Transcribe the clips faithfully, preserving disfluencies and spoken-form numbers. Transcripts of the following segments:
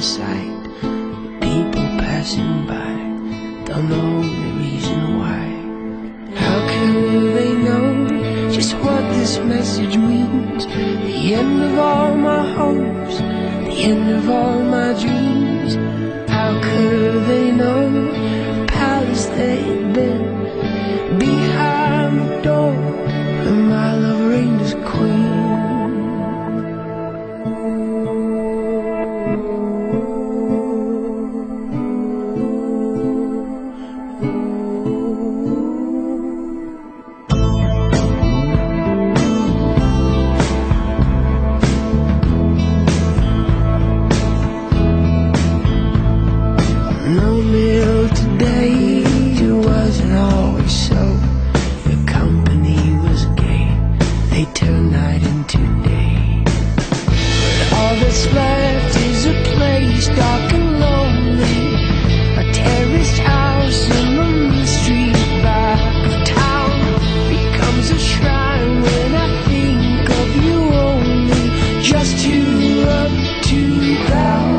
sight. People passing by don't know the reason why. How can they know just what this message means? The end of all my hopes, the end of all my dreams. How could they know the palace they'd been behind the door where my love reigned as queen? No meal today, it wasn't always so. Your company was gay, they turned night into day. But all that's left is a place dark and lonely, a terraced house in the main street back of town. Becomes a shrine when I think of you only, just too up, too down.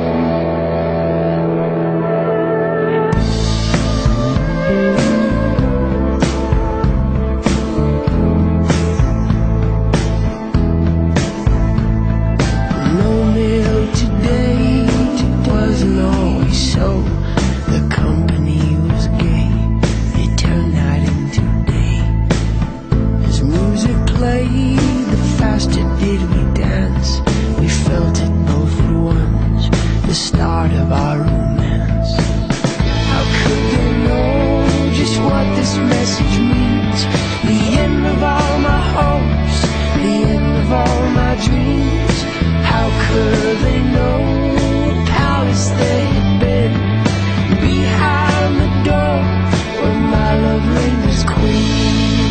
The faster did we dance, we felt it both at once, the start of our romance. How could they know just what this message means? The end of all my hopes, the end of all my dreams. How could they know the palace they had been behind the door where my love reigned as queen?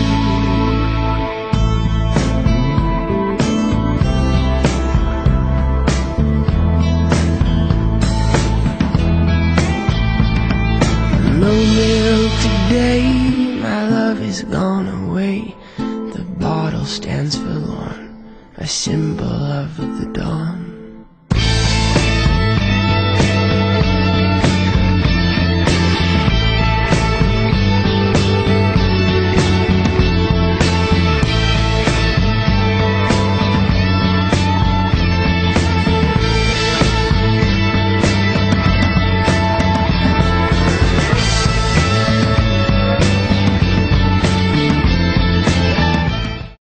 No milk today, my love is gone away. The bottle stands forlorn, a symbol of the dawn.